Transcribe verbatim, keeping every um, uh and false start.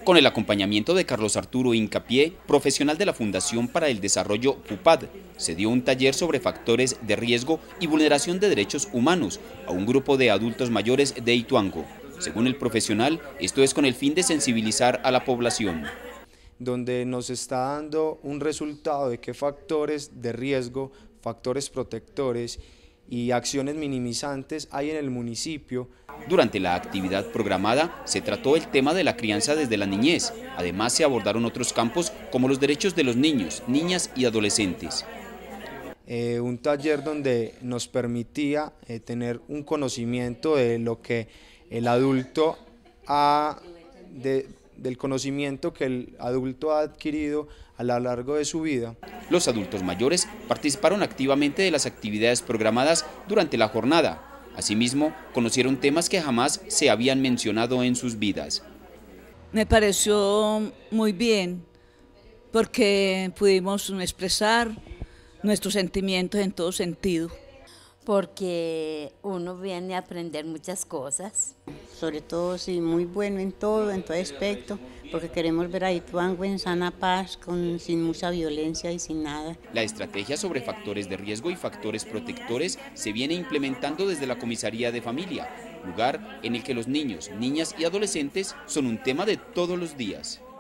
con el acompañamiento de Carlos Arturo Hincapié, profesional de la Fundación para el Desarrollo FUPAD. Se dio un taller sobre factores de riesgo y vulneración de derechos humanos a un grupo de adultos mayores de Ituango. Según el profesional, esto es con el fin de sensibilizar a la población. Donde nos está dando un resultado de qué factores de riesgo, factores protectores y acciones minimizantes hay en el municipio. Durante la actividad programada se trató el tema de la crianza desde la niñez. Además se abordaron otros campos como los derechos de los niños, niñas y adolescentes. Eh, un taller donde nos permitía eh, tener un conocimiento de lo que el adulto ha, de, del conocimiento que el adulto ha adquirido a lo largo de su vida. Los adultos mayores participaron activamente de las actividades programadas durante la jornada. Asimismo, conocieron temas que jamás se habían mencionado en sus vidas. Me pareció muy bien porque pudimos expresar nuestros sentimientos en todo sentido. Porque uno viene a aprender muchas cosas. Sobre todo, sí, muy bueno en todo, en todo aspecto, porque queremos ver a Ituango en sana paz, con, sin mucha violencia y sin nada. La estrategia sobre factores de riesgo y factores protectores se viene implementando desde la Comisaría de Familia, lugar en el que los niños, niñas y adolescentes son un tema de todos los días.